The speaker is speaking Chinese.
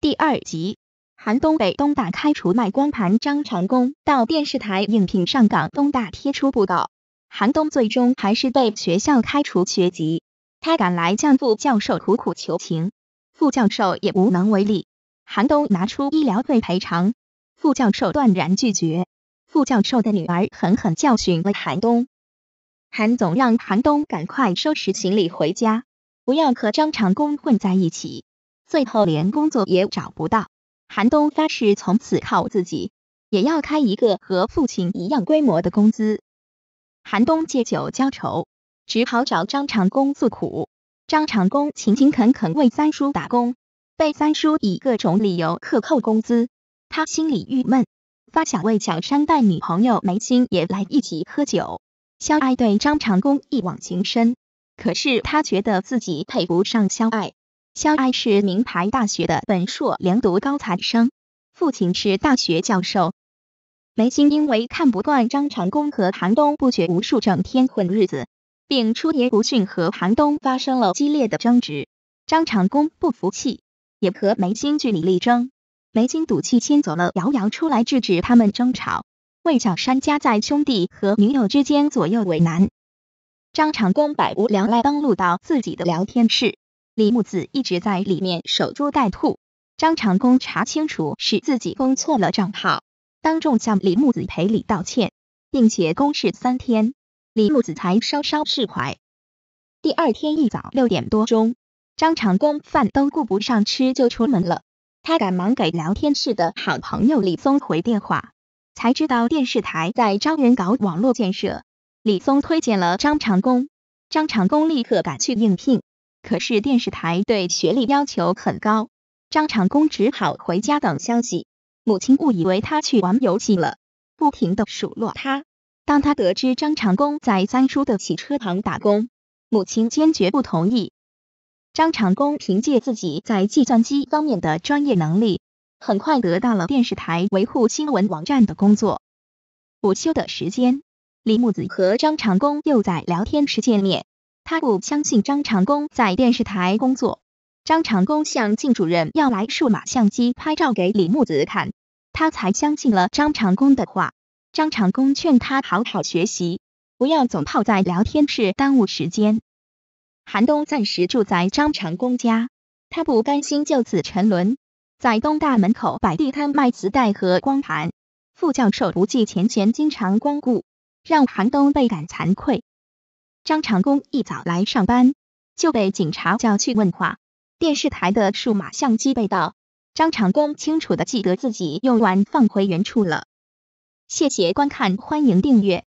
第2集，韩东被东大开除卖光盘，张长弓到电视台应聘上岗，东大贴出布告，韩东最终还是被学校开除学籍。他赶来向副教授苦苦求情，副教授也无能为力。韩东拿出医疗费赔偿，副教授断然拒绝。副教授的女儿狠狠教训了韩东，韩总让韩东赶快收拾行李回家，不要和张长弓混在一起。最后连工作也找不到，韩东发誓从此靠自己，也要开一个和父亲一样规模的公司。韩东借酒浇愁，只好找张长弓诉苦。张长弓勤勤恳恳为三叔打工，被三叔以各种理由克扣工资，他心里郁闷，发想为小山带女朋友梅心也来一起喝酒。肖爱对张长弓一往情深，可是他觉得自己配不上肖爱。肖爱是名牌大学的本硕连读高材生，父亲是大学教授。梅心因为看不惯张长弓和韩东不绝无术整天混日子，并出言不逊和韩东发生了激烈的争执。张长弓不服气，也和梅心据理力争。梅心赌气先走了，瑶瑶出来制止他们争吵，为小山夹在兄弟和女友之间左右为难。张长弓百无聊赖登录到自己的聊天室，李木子一直在里面守株待兔。张长弓查清楚是自己封错了账号，当众向李木子赔礼道歉，并且公示3天，李木子才稍稍释怀。第2天一早6点多钟，张长弓饭都顾不上吃就出门了。他赶忙给聊天室的好朋友李松回电话，才知道电视台在招人搞网络建设。李松推荐了张长弓，张长弓立刻赶去应聘。可是电视台对学历要求很高，张长弓只好回家等消息。母亲误以为他去玩游戏了，不停地数落他。当他得知张长弓在三叔的洗车行打工，母亲坚决不同意。张长弓凭借自己在计算机方面的专业能力，很快得到了电视台维护新闻网站的工作。午休的时间，李木子和张长弓又在聊天室见面。他不相信张长弓在电视台工作。张长弓向靳主任要来数码相机拍照给李木子看，他才相信了张长弓的话。张长弓劝他好好学习，不要总泡在聊天室耽误时间。韩东暂时住在张长弓家，他不甘心就此沉沦，在东大门口摆地摊卖磁带和光盘。副教授不计前嫌，经常光顾，让韩东倍感惭愧。张长弓一早来上班，就被警察叫去问话。电视台的数码相机被盗，张长弓清楚地记得自己用完放回原处了。谢谢观看，欢迎订阅。